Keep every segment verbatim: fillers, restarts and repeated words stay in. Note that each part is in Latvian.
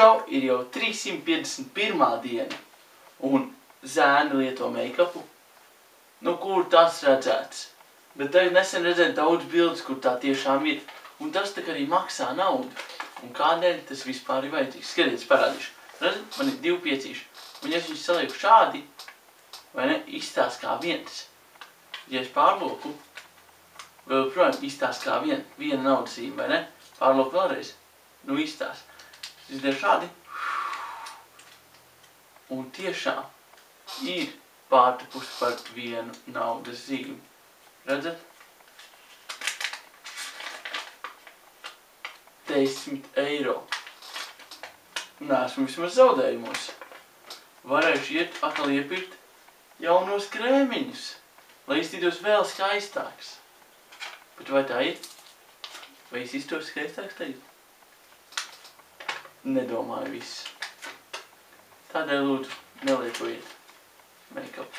čau, ir jau trīssimt piecdesmit pirmā diena, un zēni lieto make-upu. Nu, kur tas redzēts? Bet tagad nesen redzēju daudz bildes, kur tā tiešām ir. Un tas tā arī maksā naudu. Un kādēļ tas vispār ir vajadzīgs? Skatiet, parādīšu. Redzat, man ir divi piecīši. Un ja es viņus salieku šādi, vai ne, izstās kā viens. Ja es pārloku, vēl, protams, izstās kā vien, viena naudas zīme, vai ne? Pārloku vēlreiz. Nu, izstās. Es izdaru šādi. Un tiešām ir pārtapus par vienu naudas zīmi. Redzat? Desmit eiro. Nesmu vismaz zaudējumos. Varēšu iet atkal iepirkt jaunos krēmiņus, lai iztītos vēl skaistāks. Bet vai tā ir? Vai es iztos skaistāks tagad? Nedomāju viss. Tādēļ lūdzu, nelietojiet make-up.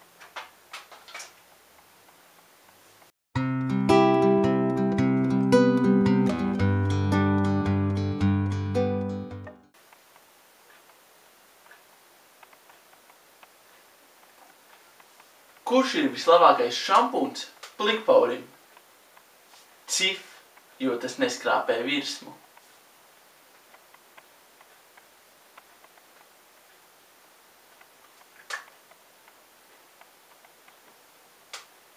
Kurš ir vislabākais šampūns plikpaurim? Cif, jo tas neskrāpē virsmu.